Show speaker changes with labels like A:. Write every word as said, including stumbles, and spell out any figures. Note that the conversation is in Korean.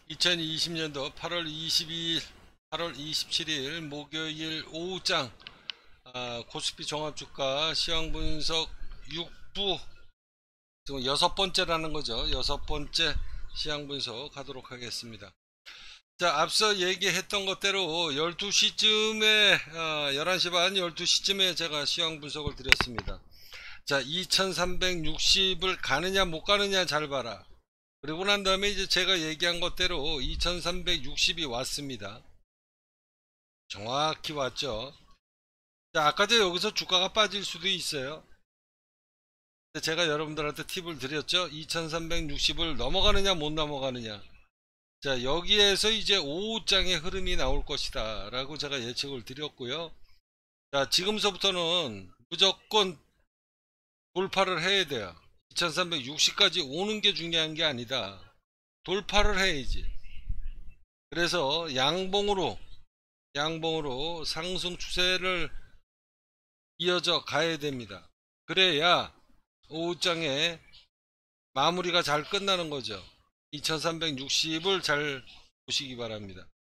A: 이천이십 년도 팔월 이십이일, 팔월 이십칠일 목요일 오후장 아, 코스피 종합주가 시황분석 육 부 지금 여섯 번째라는 거죠. 여섯 번째 시황분석 하도록 하겠습니다. 자, 앞서 얘기했던 것대로 열두 시쯤에 어, 열한 시 반 열두 시쯤에 제가 시황분석을 드렸습니다. 자, 이천삼백육십을 가느냐 못 가느냐 잘 봐라. 그리고 난 다음에 이제 제가 얘기한 것대로 이천삼백육십이 왔습니다. 정확히 왔죠. 자, 아까 전 여기서 주가가 빠질 수도 있어요. 제가 여러분들한테 팁을 드렸죠. 이천삼백육십을 넘어가느냐 못 넘어가느냐. 자, 여기에서 이제 오후장의 흐름이 나올 것이다 라고 제가 예측을 드렸고요. 자, 지금서부터는 무조건 돌파를 해야 돼요. 이천삼백육십까지 오는 게 중요한 게 아니다. 돌파를 해야지. 그래서 양봉으로 양봉으로 상승 추세를 이어져 가야 됩니다. 그래야 오후장에 마무리가 잘 끝나는 거죠. 이천삼백육십을 잘 보시기 바랍니다.